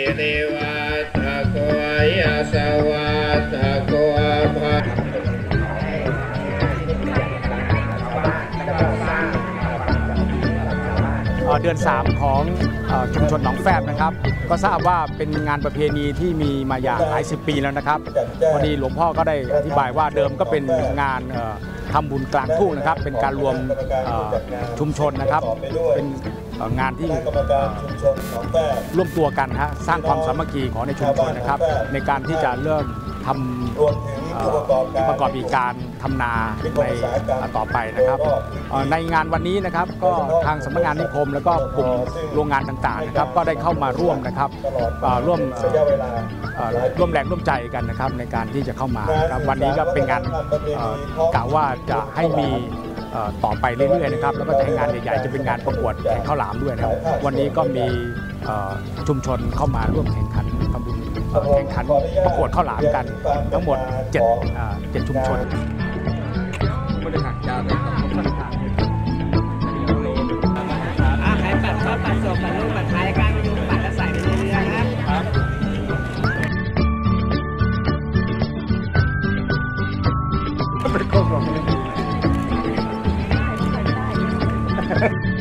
เดวะตะโกยะสวัตตะโกภะเดือน3ของชุมชนหนองแฟบนะครับก็ทราบว่าเป็นงานประเพณีที่มีมาอย่างหลาย10 ปีแล้วนะครับพอดีหลวงพ่อก็ได้อธิบายว่าเดิมก็เป็นงานทำบุญกลางทุ่งนะครับเป็นการรวมชุมชนนะครับเป็นงานที่ร่วมตัวกันสร้างความสามัคคีของในชุมชนนะครับในการที่จะเริ่มทำประกอบกิจการทำนาในต่อไปนะครับในงานวันนี้นะครับก็ทางสำนักงานนิคมแล้วก็กลุ่มโรงงานต่างๆนะครับก็ได้เข้ามาร่วมนะครับร่วมแรงร่วมใจกันนะครับในการที่จะเข้ามาครับวันนี้ก็เป็นงานกล่าวว่าจะให้มีต่อไปเรื่อยๆนะครับแล้วก็จะให้งานใหญ่ๆจะเป็นงานประกวดแข่งข้าวหลามด้วยนะครับวันนี้ก็มีชุมชนเข้ามาร่วมแข่งขันทำบุญแข่งขันประกวดข้าวหลามกันทั้งหมด7ชุมชนบริหารการเลยครับใครปัดชอบปัดศพปัดลูกปัดท้ายการไปยุงปัดแล้วใส่ไปเรื่อยๆนะครับเป็นข้อความ